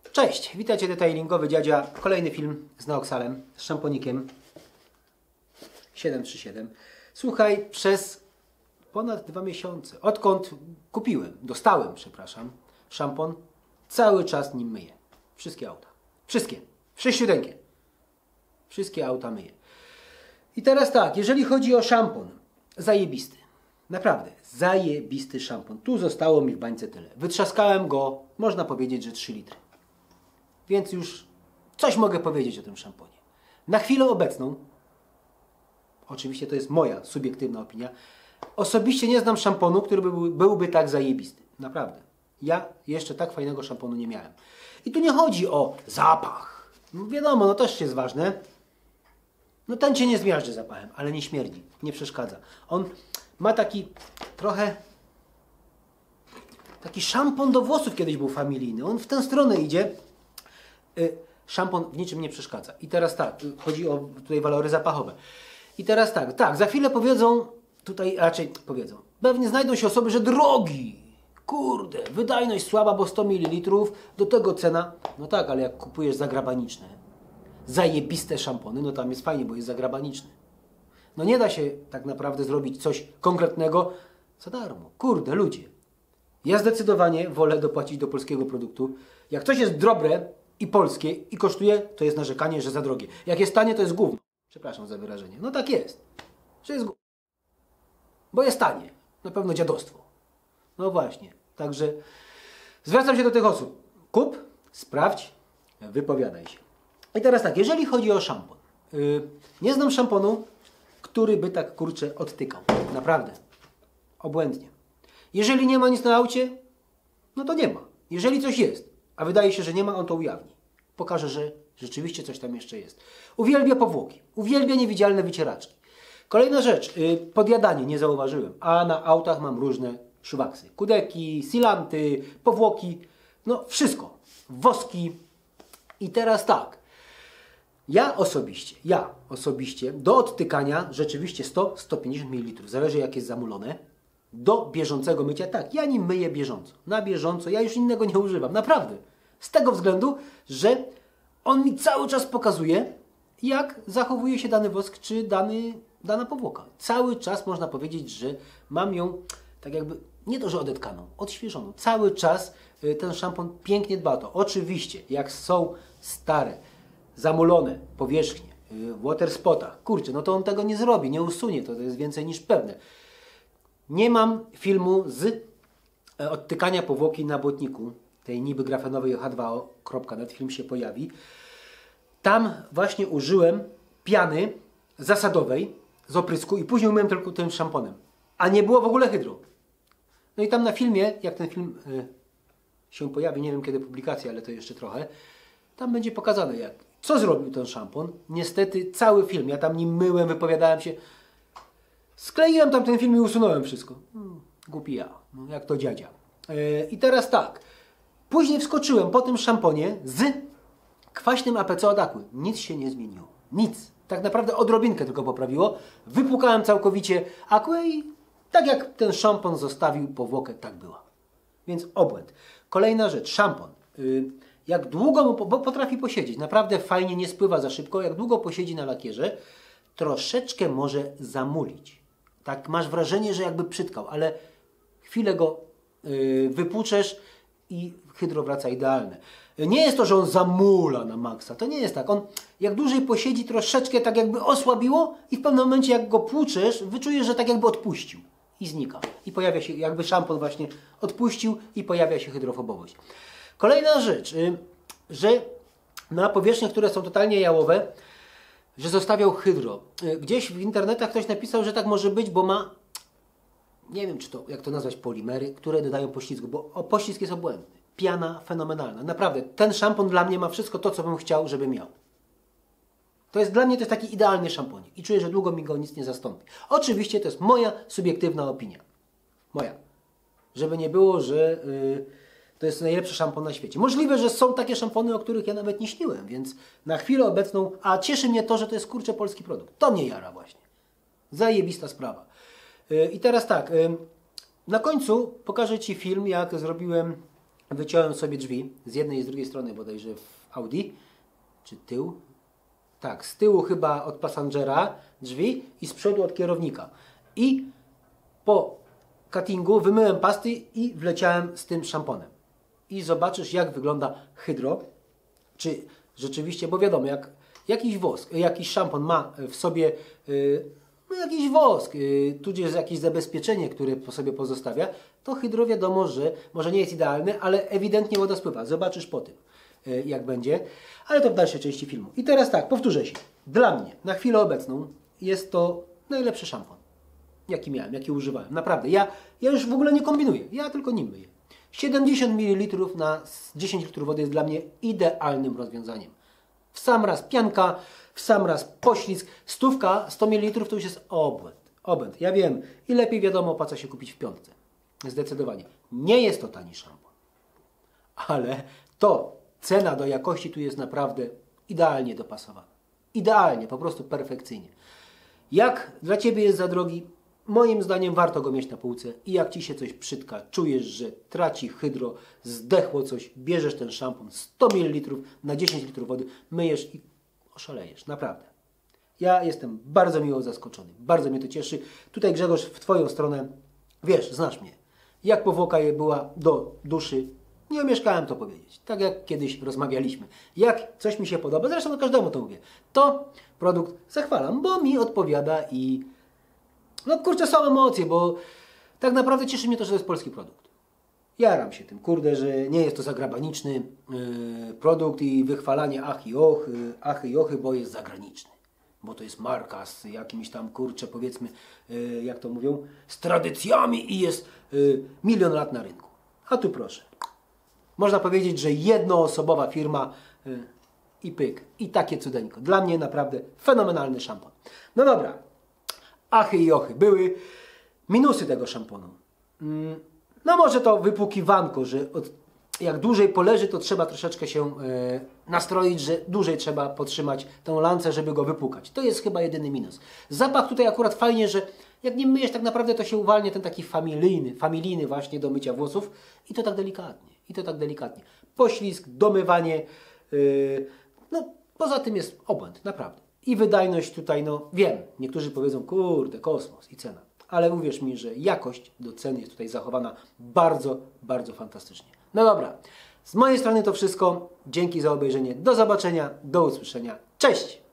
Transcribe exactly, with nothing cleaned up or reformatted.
Cześć, witajcie detailingowy dziadzia. Kolejny film z Neoxalem, z szamponikiem siedem trzy siedem. Słuchaj, przez ponad dwa miesiące, odkąd kupiłem, dostałem, przepraszam, szampon, cały czas nim myję. Wszystkie auta. Wszystkie. Sześciuteńkie. Wszystkie auta myję. I teraz tak, jeżeli chodzi o szampon, zajebisty. Naprawdę, zajebisty szampon. Tu zostało mi w bańce tyle. Wytrzaskałem go, można powiedzieć, że trzy litry. Więc już coś mogę powiedzieć o tym szamponie. Na chwilę obecną, oczywiście to jest moja subiektywna opinia, osobiście nie znam szamponu, który by, byłby tak zajebisty. Naprawdę. Ja jeszcze tak fajnego szamponu nie miałem. I tu nie chodzi o zapach. No wiadomo, no też jest ważne. No ten cię nie zmiażdży zapachem, ale nie śmierdzi, nie przeszkadza. On ma taki trochę... Taki szampon do włosów kiedyś był familijny. On w tę stronę idzie. Y, szampon w niczym nie przeszkadza. I teraz tak, y, chodzi o tutaj walory zapachowe. I teraz tak, tak, za chwilę powiedzą, tutaj raczej powiedzą, pewnie znajdą się osoby, że drogi. Kurde, wydajność słaba, bo sto mililitrów, do tego cena. No tak, ale jak kupujesz zagrabaniczne, zajebiste szampony, no tam jest fajnie, bo jest zagrabaniczny. No nie da się tak naprawdę zrobić coś konkretnego za darmo. Kurde, ludzie. Ja zdecydowanie wolę dopłacić do polskiego produktu. Jak coś jest dobre i polskie i kosztuje, to jest narzekanie, że za drogie. Jak jest tanie, to jest gówno. Przepraszam za wyrażenie. No tak jest. Że jest gówno. Bo jest tanie. Na pewno dziadostwo. No właśnie. Także zwracam się do tych osób. Kup, sprawdź, wypowiadaj się. I teraz tak, jeżeli chodzi o szampon. Yy, nie znam szamponu, który by tak, kurczę, odtykał. Naprawdę. Obłędnie. Jeżeli nie ma nic na aucie, no to nie ma. Jeżeli coś jest, a wydaje się, że nie ma, on to ujawni. Pokaże, że rzeczywiście coś tam jeszcze jest. Uwielbia powłoki. Uwielbia niewidzialne wycieraczki. Kolejna rzecz. Yy, podjadanie nie zauważyłem. A na autach mam różne szuwaksy. Kudeki, silanty, powłoki. No wszystko. Woski. I teraz tak. Ja osobiście, ja osobiście do odtykania rzeczywiście sto do stu pięćdziesięciu mililitrów. Zależy jak jest zamulone. Do bieżącego mycia, tak, ja nim myję bieżąco. Na bieżąco, ja już innego nie używam. Naprawdę. Z tego względu, że on mi cały czas pokazuje, jak zachowuje się dany wosk, czy dany, dana powłoka. Cały czas można powiedzieć, że mam ją tak jakby, nie to, że odetkaną, odświeżoną. Cały czas y, ten szampon pięknie dba o to. Oczywiście, jak są stare, zamulone powierzchnie, y, w water spotach, kurczę, no to on tego nie zrobi, nie usunie, to, to jest więcej niż pewne. Nie mam filmu z e, odtykania powłoki na błotniku, tej niby grafenowej H dwa O kropka net, film się pojawi. Tam właśnie użyłem piany zasadowej z oprysku i później umyłem tylko tym szamponem. A nie było w ogóle hydro. No i tam na filmie, jak ten film e, się pojawi, nie wiem kiedy publikacja, ale to jeszcze trochę, tam będzie pokazane jak, co zrobił ten szampon. Niestety cały film, ja tam nim myłem, wypowiadałem się. Skleiłem tam ten film i usunąłem wszystko. Hmm, głupi ja, no, jak to dziadzia. Yy, I teraz tak. Później wskoczyłem po tym szamponie z kwaśnym A P C od Aquy. Nic się nie zmieniło. Nic. Tak naprawdę odrobinkę tylko poprawiło. Wypłukałem całkowicie Aquę i tak jak ten szampon zostawił powłokę, tak była. Więc obłęd. Kolejna rzecz. Szampon. Yy, jak długo mu, bo potrafi posiedzieć. Naprawdę fajnie, nie spływa za szybko. Jak długo posiedzi na lakierze, troszeczkę może zamulić. Tak masz wrażenie, że jakby przytkał, ale chwilę go yy, wypłuczesz i hydro wraca idealne. Nie jest to, że on zamula na maksa. To nie jest tak. On jak dłużej posiedzi, troszeczkę tak jakby osłabiło i w pewnym momencie jak go płuczesz, wyczujesz, że tak jakby odpuścił i znika. I pojawia się, jakby szampon właśnie odpuścił i pojawia się hydrofobowość. Kolejna rzecz, yy, że na powierzchniach, które są totalnie jałowe, że zostawiał hydro. Gdzieś w internetach ktoś napisał, że tak może być, bo ma, nie wiem czy to, jak to nazwać, polimery, które dodają poślizgu, bo o, poślizg jest obłędny. Piana fenomenalna. Naprawdę, ten szampon dla mnie ma wszystko to, co bym chciał, żeby miał. To jest dla mnie to jest taki idealny szamponik i czuję, że długo mi go nic nie zastąpi. Oczywiście to jest moja subiektywna opinia. Moja. Żeby nie było, że... Yy, to jest najlepszy szampon na świecie. Możliwe, że są takie szampony, o których ja nawet nie śniłem, więc na chwilę obecną, a cieszy mnie to, że to jest kurczę polski produkt. To mnie jara właśnie. Zajebista sprawa. Yy, I teraz tak, yy, na końcu pokażę Ci film, jak zrobiłem wyciąłem sobie drzwi z jednej i z drugiej strony bodajże w Audi, czy tył? Tak, z tyłu chyba od pasażera drzwi i z przodu od kierownika. I po cuttingu wymyłem pasty i wleciałem z tym szamponem. I zobaczysz, jak wygląda hydro. Czy rzeczywiście, bo wiadomo, jak jakiś wosk, jakiś szampon ma w sobie yy, no jakiś wosk, yy, tudzież jakieś zabezpieczenie, które po sobie pozostawia, to hydro wiadomo, że może nie jest idealne, ale ewidentnie woda spływa. Zobaczysz po tym, yy, jak będzie. Ale to w dalszej części filmu. I teraz tak, powtórzę się. Dla mnie, na chwilę obecną, jest to najlepszy szampon, jaki miałem, jaki używałem. Naprawdę, ja, ja już w ogóle nie kombinuję. Ja tylko nim myję. siedemdziesiąt mililitrów na dziesięć litrów wody jest dla mnie idealnym rozwiązaniem. W sam raz pianka, w sam raz poślizg. Stówka, sto mililitrów to już jest obłęd. Obłęd. Ja wiem. I lepiej wiadomo, po co się kupić w piątce. Zdecydowanie. Nie jest to tani szampon. Ale to, cena do jakości tu jest naprawdę idealnie dopasowana. Idealnie, po prostu perfekcyjnie. Jak dla Ciebie jest za drogi? Moim zdaniem warto go mieć na półce i jak Ci się coś przytka, czujesz, że traci hydro, zdechło coś, bierzesz ten szampon sto mililitrów na dziesięć litrów wody, myjesz i oszalejesz. Naprawdę. Ja jestem bardzo miło zaskoczony. Bardzo mnie to cieszy. Tutaj Grzegorz w Twoją stronę, wiesz, znasz mnie. Jak powłoka je była do duszy, nie omieszkałem to powiedzieć. Tak jak kiedyś rozmawialiśmy. Jak coś mi się podoba, zresztą każdemu to mówię, to produkt zachwalam, bo mi odpowiada i no kurczę, są emocje, bo tak naprawdę cieszy mnie to, że to jest polski produkt. Jaram się tym, kurde, że nie jest to zagraniczny yy, produkt i wychwalanie ach i och, yy, achy i ochy, bo jest zagraniczny. Bo to jest marka z jakimiś tam, kurczę, powiedzmy, yy, jak to mówią, z tradycjami i jest yy, milion lat na rynku. A tu proszę. Można powiedzieć, że jednoosobowa firma yy, i pyk. I takie cudeńko. Dla mnie naprawdę fenomenalny szampon. No dobra. Achy i ochy. Były minusy tego szamponu. No może to wypłukiwanko, że od, jak dłużej poleży, to trzeba troszeczkę się e, nastroić, że dłużej trzeba podtrzymać tą lancę, żeby go wypłukać. To jest chyba jedyny minus. Zapach tutaj akurat fajnie, że jak nie myjesz tak naprawdę, to się uwalnia ten taki familijny, familijny właśnie do mycia włosów i to tak delikatnie. I to tak delikatnie. Poślizg, domywanie. Yy, no poza tym jest obłęd, naprawdę. I wydajność tutaj, no wiem, niektórzy powiedzą, kurde, kosmos i cena. Ale uwierz mi, że jakość do ceny jest tutaj zachowana bardzo, bardzo fantastycznie. No dobra, z mojej strony to wszystko. Dzięki za obejrzenie. Do zobaczenia, do usłyszenia. Cześć!